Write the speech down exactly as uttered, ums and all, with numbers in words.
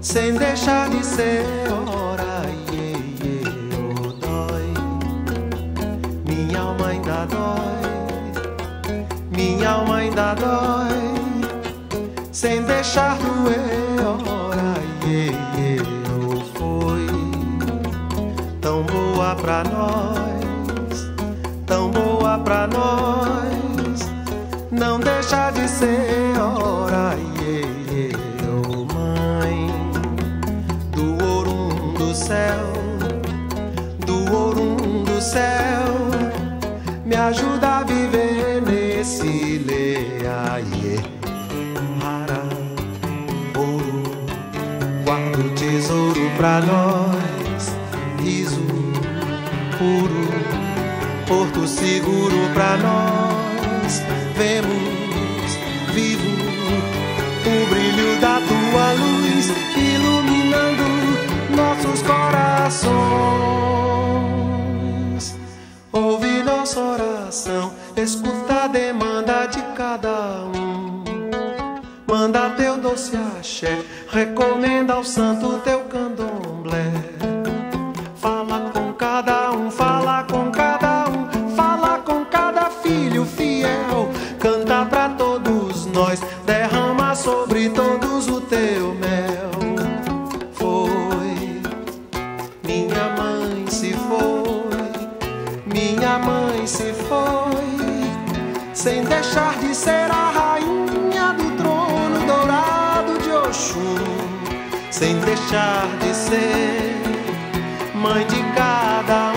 sem deixar de ser ora, iê, iê, oh, dói. Minha alma ainda dói, minha alma ainda dói, sem deixar doer, ora, iê, iê, oh, foi tão boa pra nós, tão boa pra nós, não deixa de ser, ora, iê, iê, oh, mãe do ourum do céu, do ourum do céu, me ajuda a viver nesse leia, iê, rara, ouro, guarda o tesouro pra nós, riso puro, porto seguro pra nós, vemos vivo o brilho da tua luz, iluminando nossos corações. Ouve nossa oração, escuta a demanda de cada um, manda teu doce axé, recomenda ao santo teu candomblé. Fala com cada um, fala com cada um, fala com cada filho fiel, canta pra todos nós, derrama sobre todos o teu mel. Foi, minha mãe se foi, minha mãe se foi, sem deixar de ser a rainha do trono dourado de Oxum, sem deixar de ser mãe de cada um.